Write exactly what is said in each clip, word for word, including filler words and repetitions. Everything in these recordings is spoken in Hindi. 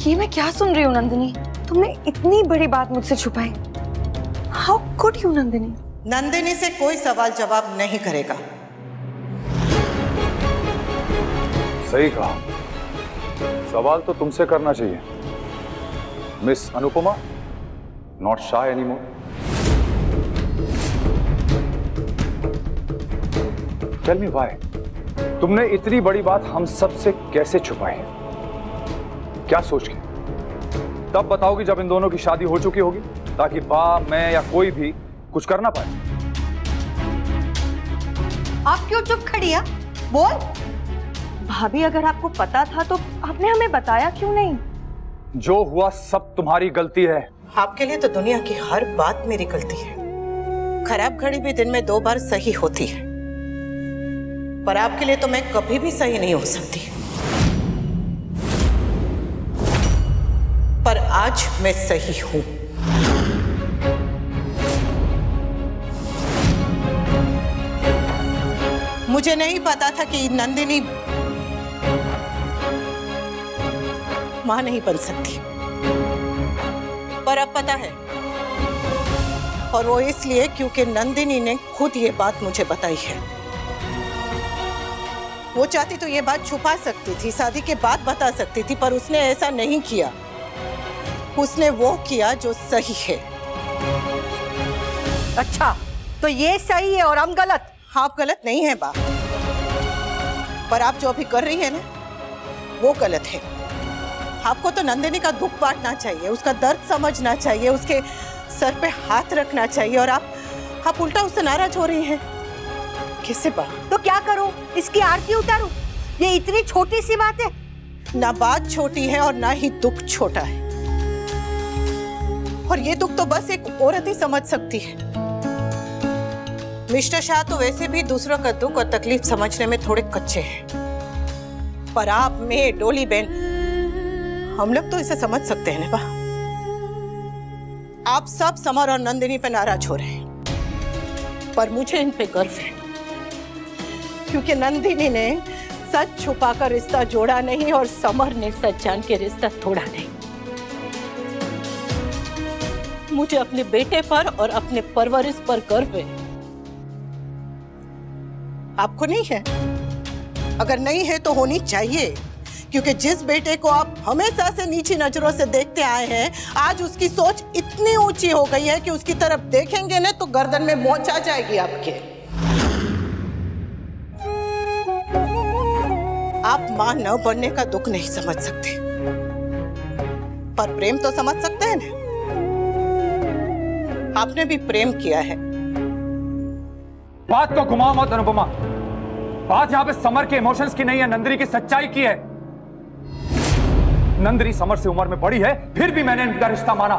ये मैं क्या सुन रही हूँ नंदिनी? तुमने इतनी बड़ी बात मुझसे छुपाई। How could you Nandini? Nandini से कोई सवाल जवाब नहीं करेगा। सही कहा, सवाल तो तुमसे करना चाहिए miss Anupama, not shy anymore. Tell me why तुमने इतनी बड़ी बात हम सब से कैसे छुपाई? क्या सोच के? तब बताओगी जब इन दोनों की शादी हो चुकी होगी, ताकि बा, मैं या कोई भी कुछ कर ना पाए। आप क्यों चुप खड़ी है? बोल। भाभी अगर आपको पता था तो आपने हमें बताया क्यों नहीं? जो हुआ सब तुम्हारी गलती है। आपके लिए तो दुनिया की हर बात मेरी गलती है। खराब घड़ी भी दिन में दो बार सही होती है, पर आपके लिए तो मैं कभी भी सही नहीं हो सकती। पर आज मैं सही हूं। मुझे नहीं पता था कि नंदिनी मां नहीं बन सकती, पर अब पता है। और वो इसलिए क्योंकि नंदिनी ने खुद ये बात मुझे बताई है। वो चाहती तो ये बात छुपा सकती थी, शादी के बाद बता सकती थी, पर उसने ऐसा नहीं किया। उसने वो किया जो सही है। अच्छा, तो ये सही है और हम गलत? आप गलत नहीं है बा, पर आप जो अभी कर रही है ना, वो गलत है। आपको तो नंदिनी का दुख बांटना चाहिए, उसका दर्द समझना चाहिए, उसके सर पे हाथ रखना चाहिए, और आप आप उल्टा उससे नाराज हो रही हैं। किससे बा? तो क्या करूं? इसकी आरती उतारूं? ये इतनी छोटी सी बात है। ना बात छोटी है और ना ही दुख छोटा है, और ये दुख तो बस एक औरत ही समझ सकती है। मिस्टर शाह तो वैसे भी दूसरों का दुख और तकलीफ समझने में थोड़े कच्चे हैं, पर आप, मैं, डोली बहन, हम लोग तो इसे समझ सकते हैं ना बा। आप सब समर और नंदिनी पे नाराज हो रहे हैं, पर मुझे इन पे गर्व है, क्योंकि नंदिनी ने सच छुपाकर रिश्ता जोड़ा नहीं और समर ने सच जान के रिश्ता तोड़ा नहीं। मुझे अपने बेटे पर और अपने परवरिश पर गर्व है। आपको नहीं है? अगर नहीं है तो होनी चाहिए, क्योंकि जिस बेटे को आप हमेशा से नीची नजरों से देखते आए हैं, आज उसकी सोच इतनी ऊंची हो गई है कि उसकी तरफ देखेंगे ना तो गर्दन में मोच आ जाएगी आपके। आप मां न बनने का दुख नहीं समझ सकते, पर प्रेम तो समझ सकते हैं ना। आपने भी प्रेम किया है। बात को घुमाओ मत अनुपमा, बात यहां पे समर के इमोशंस की नहीं है, नंदिनी की सच्चाई की है। नंदिनी समर से उम्र में बड़ी है, फिर भी मैंने इनका रिश्ता माना।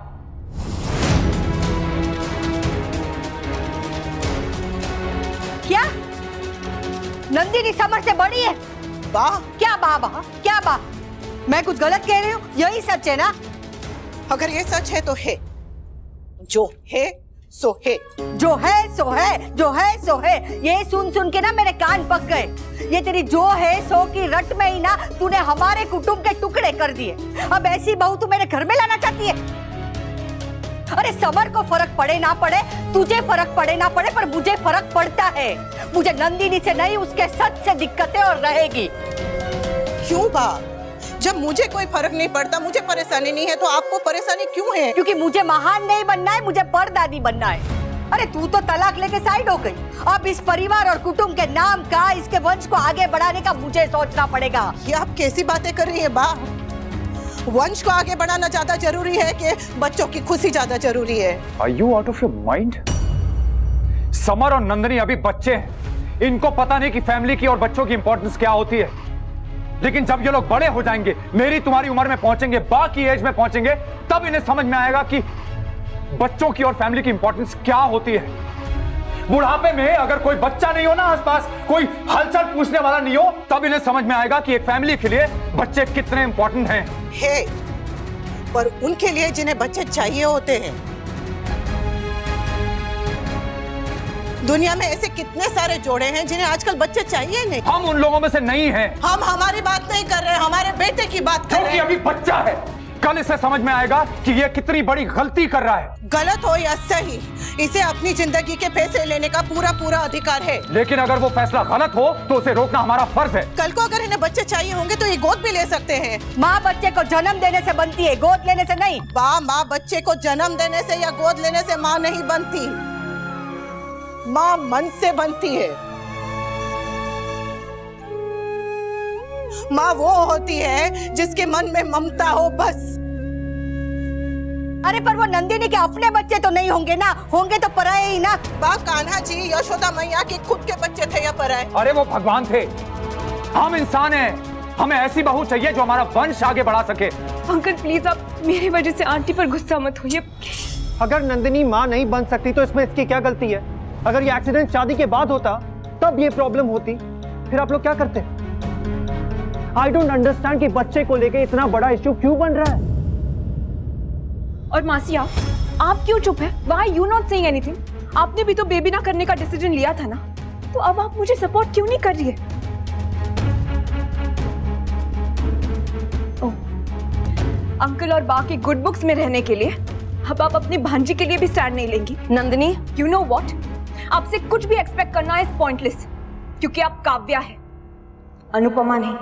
क्या नंदिनी समर से बड़ी है? बा? क्या बा बा? क्या बा? मैं कुछ गलत कह रही हूँ? यही सच है ना? अगर ये सच है तो है, जो है सो है। जो है सो है, जो है सो है। ये सुन सुन के ना मेरे कान पक गए। ये तेरी जो है सो की रट में ही ना तूने हमारे कुटुंब के टुकड़े कर दिए। अब ऐसी बहू तू मेरे घर में लाना चाहती है? अरे समर को फर्क पड़े ना पड़े, तुझे फर्क पड़े ना पड़े, पर मुझे फर्क पड़ता है। मुझे नंदिनी से नहीं, उसके सच से दिक्कत है और रहेगी। क्यों बा? जब मुझे कोई फर्क नहीं पड़ता, मुझे परेशानी नहीं है, तो आपको परेशानी क्यों है? क्योंकि मुझे महान नहीं बनना है, मुझे परदादी बनना है। अरे तू तो तलाक लेके साइड हो गई। अब इस परिवार और कुटुंब के नाम का, इसके वंश को आगे बढ़ाने का मुझे सोचना पड़ेगा। ये आप कैसी बातें कर रही है बा? वंश को आगे बढ़ाना ज्यादा जरूरी है कि बच्चों की खुशी ज्यादा जरूरी है? Are you out of your mind? Samar और नंदिनी अभी बच्चे हैं, इनको पता नहीं कि फैमिली की और बच्चों की इंपॉर्टेंस क्या होती है। लेकिन जब ये लोग बड़े हो जाएंगे, मेरी तुम्हारी उम्र में पहुंचेंगे, बा की एज में पहुंचेंगे, तब इन्हें समझ में आएगा कि बच्चों की और फैमिली की इंपॉर्टेंस क्या होती है। बुढ़ापे में अगर कोई बच्चा नहीं हो ना आसपास, कोई हलचल पूछने वाला नहीं हो, तब इन्हें समझ में आएगा कि एक फैमिली के लिए बच्चे कितने इंपॉर्टेंट हैं। है, पर उनके लिए जिन्हें बच्चे चाहिए होते हैं, दुनिया में ऐसे कितने सारे जोड़े हैं जिन्हें आजकल बच्चे चाहिए नहीं। हम उन लोगों में से नहीं हैं। हम हमारी बात नहीं कर रहे, हमारे बेटे की बात कर रहे हैं। क्योंकि अभी बच्चा है, कल इसे समझ में आएगा कि ये कितनी बड़ी गलती कर रहा है। गलत हो या सही, इसे अपनी जिंदगी के फैसले लेने का पूरा पूरा अधिकार है। लेकिन अगर वो फैसला गलत हो तो उसे रोकना हमारा फर्ज है। कल को अगर इन्हें बच्चे चाहिए होंगे तो ये गोद भी ले सकते हैं। माँ बच्चे को जन्म देने से बनती है, गोद लेने से नहीं। माँ माँ बच्चे को जन्म देने से या गोद लेने से माँ नहीं बनती, माँ मन से बनती है। माँ वो होती है जिसके मन में ममता हो, बस। अरे पर वो नंदिनी के अपने बच्चे तो नहीं होंगे ना, होंगे तो पराये ही ना। बा कान्हा जी यशोदा मैया के खुद के बच्चे थे या पराये? अरे वो भगवान थे, हम इंसान हैं। हमें ऐसी बहू चाहिए जो हमारा वंश आगे बढ़ा सके। अंकल प्लीज आप मेरी वजह से आंटी पर गुस्सा मत होइए। अगर नंदिनी माँ नहीं बन सकती तो इसमें इसकी क्या गलती है? अगर ये एक्सीडेंट शादी के बाद होता तब ये प्रॉब्लम होती, फिर आप लोग क्या करते? आई डोंट अंडरस्टैंड कि बच्चे को लेके इतना बड़ा इश्यू क्यों बन रहा है। और मासी आप आप क्यों चुप है? Why you not saying anything? आपने भी तो बेबी ना करने का डिसीजन लिया था ना, तो अब आप मुझे सपोर्ट क्यों नहीं कर रही है? ओह, अंकल और बा के गुड बुक्स में रहने के लिए अब आप अपनी भांजी के लिए भी स्टैंड नहीं लेंगी। नंदिनी, यू नो व्हाट, आपसे कुछ भी एक्सपेक्ट करना इज पॉइंटलेस, क्योंकि आप काव्या है, अनुपमा नहीं।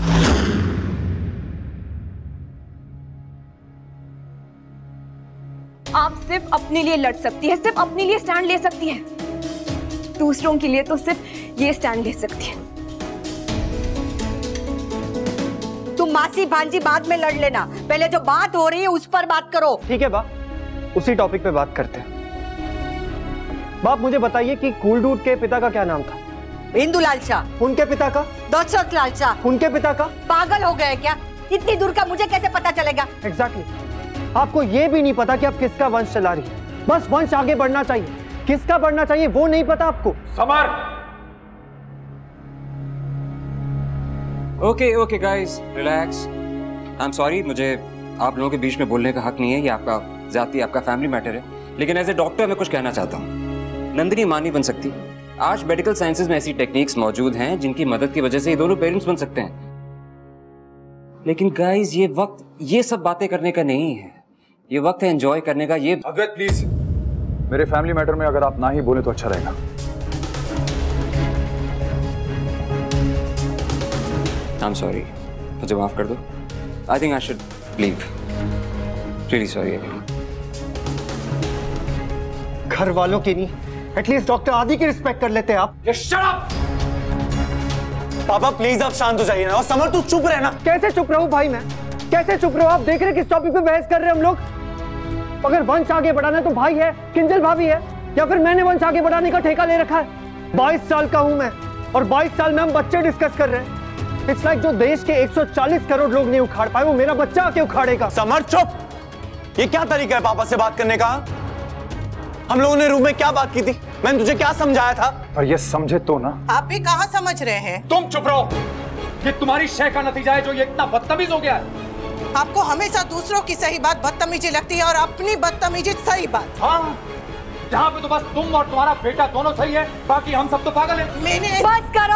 आप सिर्फ अपने लिए लड़ सकती है, सिर्फ अपने लिए स्टैंड ले सकती है, दूसरों के लिए तो सिर्फ ये स्टैंड ले सकती है। तुम मासी भांजी बाद में लड़ लेना, पहले जो बात हो रही है उस पर बात करो। ठीक है बा, उसी टॉपिक पे बात करते हैं। बाप मुझे बताइए कि कूल डूड के पिता का क्या नाम था? हिंदू लाल शाह। उनके पिता का? दशरथ लाल शाह। उनके पिता का? पागल हो गए क्या? इतनी दूर का मुझे कैसे पता चलेगा? Exactly exactly. आपको ये भी नहीं पता कि आप किसका वंश चला रही है, बस वंश आगे बढ़ना चाहिए, किसका बढ़ना चाहिए वो नहीं पता आपको। Samar, okay okay guys, relax. I am sorry, मुझे आप लोगों के बीच में बोलने का हक नहीं है, ये आपका जाति, आपका फैमिली मैटर है, लेकिन एज ए डॉक्टर मैं कुछ कहना चाहता हूँ। नंदिनी मां नहीं बन सकती। आज मेडिकल साइंसेज में ऐसी टेक्निक्स मौजूद हैं जिनकी मदद की वजह से ये दोनों पेरेंट्स बन सकते हैं, लेकिन गाइस ये वक्त ये सब बातें करने का नहीं है, ये वक्त है एंजॉय करने का। ये अद्वैत प्लीज, मेरे फैमिली मैटर में अगर आप ना ही बोले तो अच्छा रहेगा। आई एम सॉरी, मुझे माफ कर दो। I think I should leave, really sorry. घर वालों की नहीं, एटलीस्ट डॉक्टर आदि की रिस्पेक्ट कर लेते हैं आप। Shut up! पापा प्लीज आप शांत हो जाइए ना, और समर तू चुप रहना। कैसे चुप रहूं भाई मैं, कैसे चुप रहूं? आप देख रहे किस टॉपिक पे बहस कर रहे हैं हम लोग? अगर वंश आगे बढ़ाना है तो भाई है, किंजल भाभी है, या फिर मैंने वंश आगे बढ़ाने का ठेका ले रखा है? बाईस साल का हूं मैं, और बाईस साल में हम बच्चे डिस्कस कर रहे हैं। इट्स लाइक जो देश के एक सौ चालीस करोड़ लोग नहीं उखाड़ पाए वो मेरा बच्चा आके उखाड़ेगा। समर चुप! ये क्या तरीका है पापा से बात करने का? हम लोगों ने रूम में क्या बात की थी? मैंने तुझे क्या समझाया था? पर ये समझे तो ना। आप भी कहाँ समझ रहे हैं? तुम चुप रहो, ये तुम्हारी शय का नतीजा है जो ये इतना बदतमीज हो गया है। आपको हमेशा दूसरों की सही बात बदतमीजी लगती है और अपनी बदतमीजी सही बात। हाँ, यहाँ पे तो बस तुम और तुम्हारा बेटा दोनों सही है, बाकी हम सब तो पागल हैं। मैंने बस करो।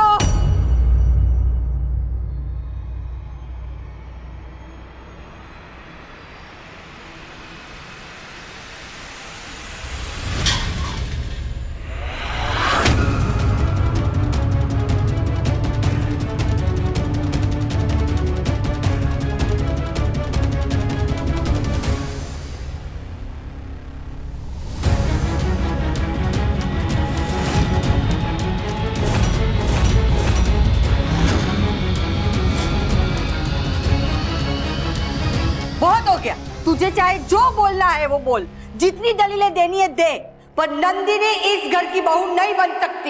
तुझे चाहे जो बोलना है वो बोल, जितनी दलीलें देनी है दे, पर नंदिनी इस घर की बहू नहीं बन सकती।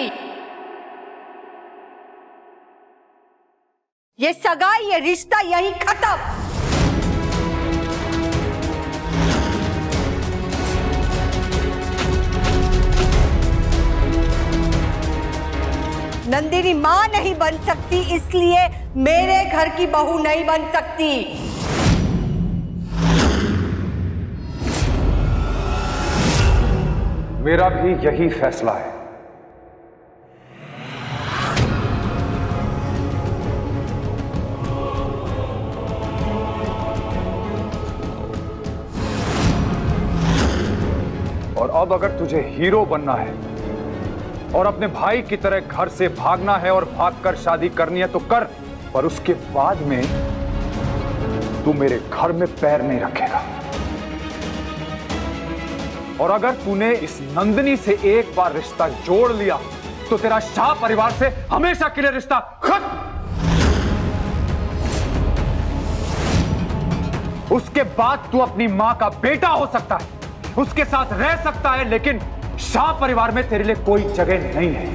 ये सगाई, ये रिश्ता यही खत्म। नंदिनी मां नहीं बन सकती, इसलिए मेरे घर की बहू नहीं बन सकती। मेरा भी यही फैसला है। और अब अगर तुझे हीरो बनना है और अपने भाई की तरह घर से भागना है और भागकर शादी करनी है तो कर, पर उसके बाद में तू मेरे घर में पैर नहीं रखेगा। और अगर तूने इस नंदिनी से एक बार रिश्ता जोड़ लिया तो तेरा शाह परिवार से हमेशा के लिए रिश्ता खत्म। उसके बाद तू अपनी मां का बेटा हो सकता है, उसके साथ रह सकता है, लेकिन शाह परिवार में तेरे लिए कोई जगह नहीं है।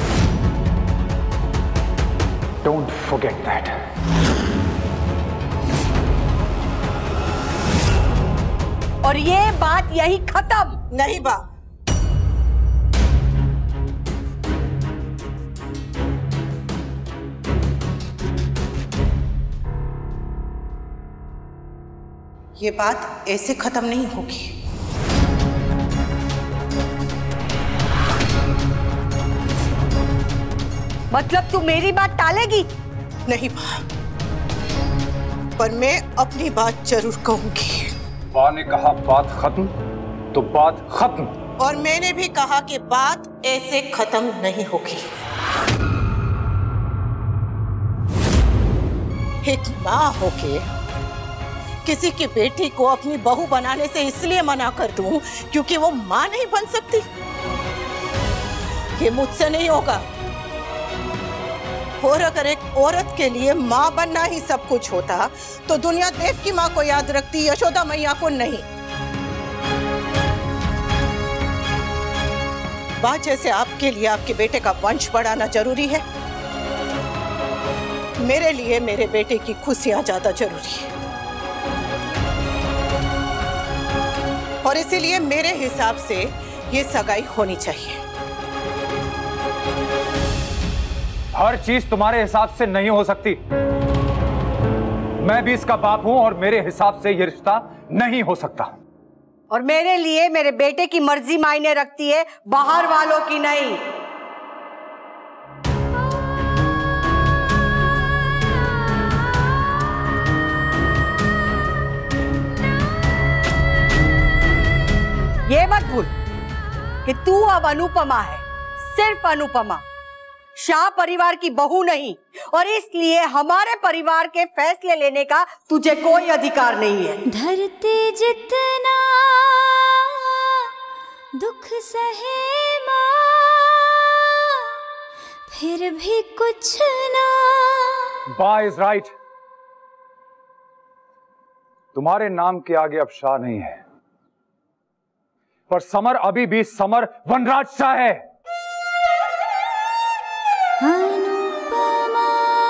Don't forget that. और ये बात यही खत्म। नहीं बा, ये बात ऐसे खत्म नहीं होगी। मतलब तू मेरी बात टालेगी? नहीं बा, पर मैं अपनी बात जरूर कहूंगी। बा ने कहा बात खत्म तो बात खत्म, और मैंने भी कहा कि बात ऐसे खत्म नहीं होगी। एक माँ होके किसी की बेटी को अपनी बहू बनाने से इसलिए मना कर दूं क्योंकि वो माँ नहीं बन सकती, ये मुझसे नहीं होगा। और अगर एक औरत के लिए माँ बनना ही सब कुछ होता तो दुनिया देव की माँ को याद रखती, यशोदा मैया को नहीं। बात जैसे आपके लिए आपके बेटे का वंश बढ़ाना जरूरी है, मेरे लिए मेरे बेटे की खुशियां ज्यादा जरूरी है। और इसीलिए मेरे हिसाब से ये सगाई होनी चाहिए। हर चीज तुम्हारे हिसाब से नहीं हो सकती। मैं भी इसका बाप हूं और मेरे हिसाब से ये रिश्ता नहीं हो सकता। और मेरे लिए मेरे बेटे की मर्जी मायने रखती है, बाहर वालों की नहीं। ये मत भूल कि तू अब अनुपमा है, सिर्फ अनुपमा, शाह परिवार की बहू नहीं। और इसलिए हमारे परिवार के फैसले लेने का तुझे कोई अधिकार नहीं है। धरती जितना दुख सहे माँ, फिर भी कुछ ना। बा इज राइट। तुम्हारे नाम के आगे अब शाह नहीं है, पर समर अभी भी समर वनराज शाह है। अनुपमा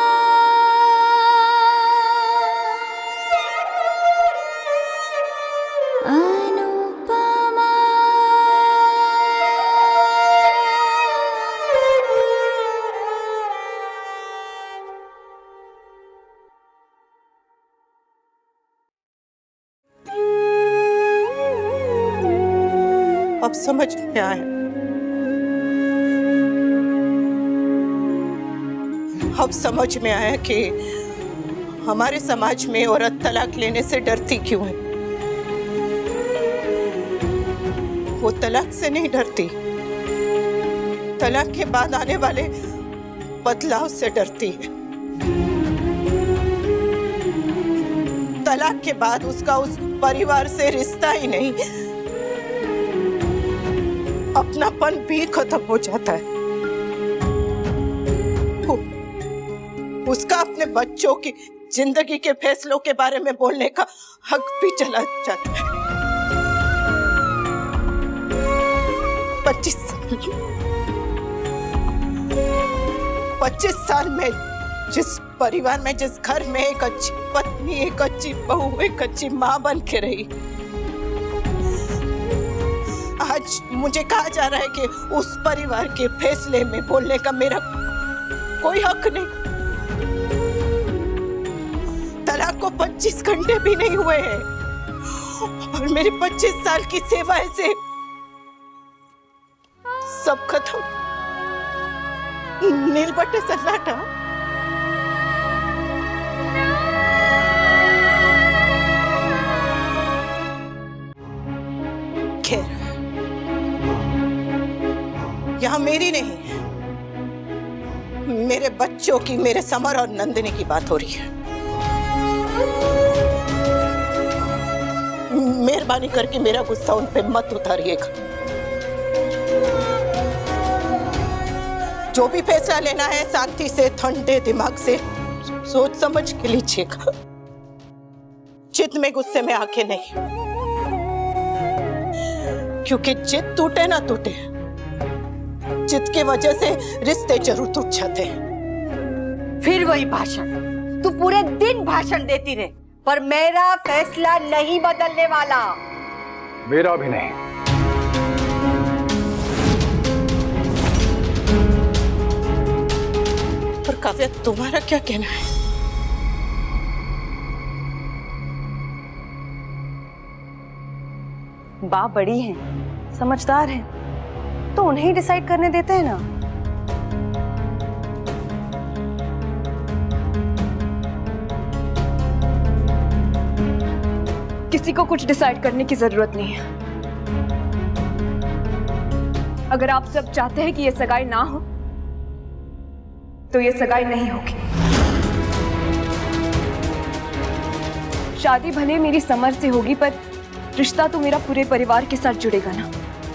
अनुपमा अब समझ में आया, अब समझ में आया कि हमारे समाज में औरत तलाक लेने से डरती क्यों है। वो तलाक से नहीं डरती, तलाक के बाद आने वाले बदलाव से डरती है। तलाक के बाद उसका उस परिवार से रिश्ता ही नहीं, अपनापन भी खत्म हो जाता है। उसका अपने बच्चों की जिंदगी के फैसलों के बारे में बोलने का हक भी चला जाता है। पच्चीस साल पच्चीस साल में जिस परिवार में, जिस घर में एक अच्छी पत्नी, एक अच्छी बहू, एक अच्छी माँ बन के रही, आज मुझे कहा जा रहा है कि उस परिवार के फैसले में बोलने का मेरा कोई हक नहीं। तलाक को पच्चीस घंटे भी नहीं हुए हैं और मेरी पच्चीस साल की सेवा से सब खत्म, नील बट्टे सन्नाटा। खैर, यहाँ मेरी नहीं, मेरे बच्चों की, मेरे समर और नंदिनी की बात हो रही है। मेहरबानी करके मेरा गुस्सा उन पे मत उतारिएगा। जो भी फैसला लेना है शांति से, ठंडे दिमाग से सोच समझ के लीजिएगा, चित में गुस्से में आके नहीं, क्योंकि चित टूटे ना टूटे, चित की वजह से रिश्ते जरूर टूट जाते हैं। फिर वही भाषण, तू पूरे दिन भाषण देती रहे, पर मेरा फैसला नहीं बदलने वाला। मेरा भी नहीं। पर काव्या, तुम्हारा क्या कहना है? बा बड़ी हैं, समझदार हैं, तो उन्हें ही डिसाइड करने देते हैं ना। किसी को कुछ डिसाइड करने की जरूरत नहीं है। अगर आप सब चाहते हैं कि ये सगाई ना हो, तो ये सगाई नहीं होगी। शादी भले मेरी समर से होगी, पर रिश्ता तो मेरा पूरे परिवार के साथ जुड़ेगा ना।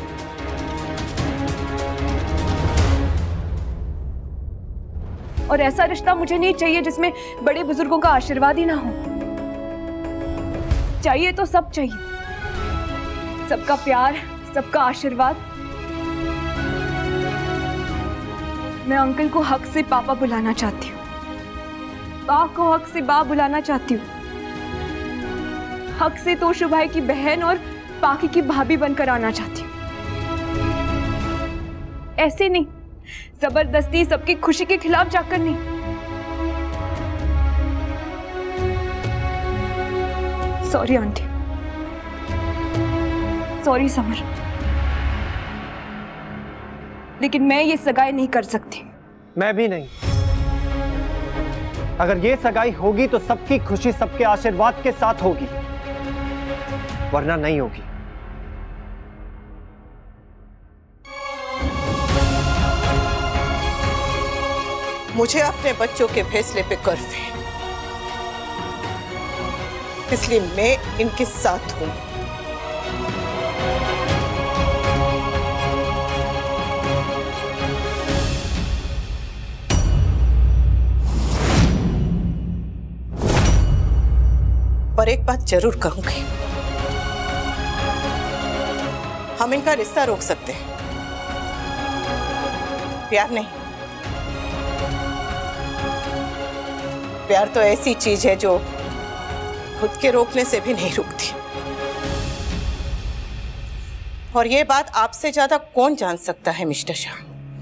और ऐसा रिश्ता मुझे नहीं चाहिए जिसमें बड़े बुजुर्गों का आशीर्वाद ही ना हो। चाहिए तो सब चाहिए, सबका प्यार, सबका आशीर्वाद। मैं अंकल को हक से पापा बुलाना चाहती हूँ, बा को हक से बा बुलाना चाहती हूँ, हक से तोशु भाई की बहन और पाकी की भाभी बनकर आना चाहती हूँ। ऐसे नहीं, जबरदस्ती सबकी खुशी के खिलाफ जाकर नहीं। सॉरी आंटी, सॉरी समर, लेकिन मैं ये सगाई नहीं कर सकती। मैं भी नहीं। अगर ये सगाई होगी तो सबकी खुशी सबके आशीर्वाद के साथ होगी, वरना नहीं होगी। मुझे अपने बच्चों के फैसले पे गर्व है, इसलिए मैं इनके साथ हूं। पर एक बात जरूर कहूंगी, हम इनका रिश्ता रोक सकते हैं, प्यार नहीं। प्यार तो ऐसी चीज है जो खुद के रोकने से भी नहीं रुकती। और ये बात आपसे ज्यादा कौन जान सकता है मिस्टर शाह?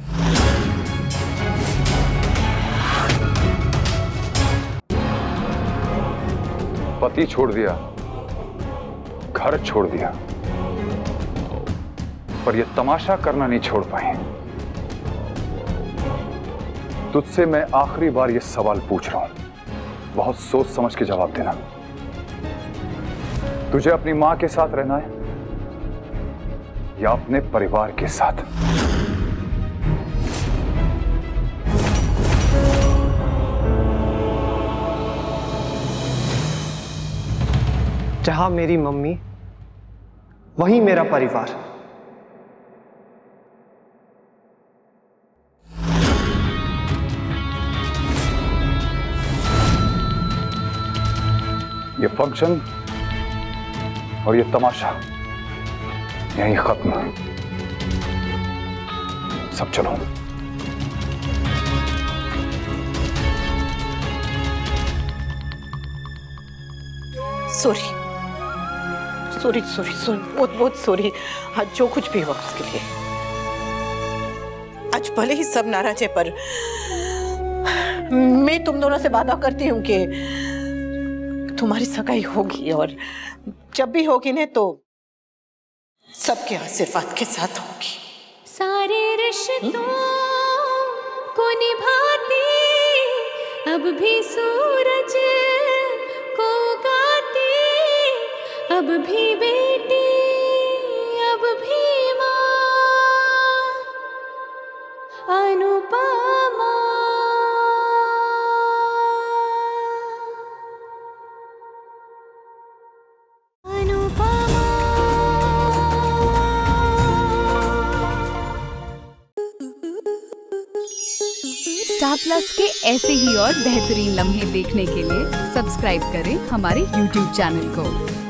पति छोड़ दिया, घर छोड़ दिया, पर यह तमाशा करना नहीं छोड़ पाए। तुझसे मैं आखिरी बार यह सवाल पूछ रहा हूं, बहुत सोच समझ के जवाब देना। तुझे अपनी मां के साथ रहना है या अपने परिवार के साथ? जहां मेरी मम्मी, वहीं मेरा परिवार। ये फंक्शन और ये तमाशा यहीं खत्म। सब चलो। सॉरी सॉरी सॉरी सॉरी बहुत बहुत सॉरी, आज जो कुछ भी हुआ उसके लिए। आज भले ही सब नाराज है, पर मैं तुम दोनों से वादा करती हूँ कि तुम्हारी सगाई होगी, और जब भी होगी ना तो सबके आशीर्वाद के साथ होगी। सारे रिश्तों को निभाती अब भी सूरज को गाती, अब भी बेटी अब भी माँ। अनुपमा। स्टार प्लस के ऐसे ही और बेहतरीन लम्हे देखने के लिए सब्सक्राइब करें हमारे यूट्यूब चैनल को।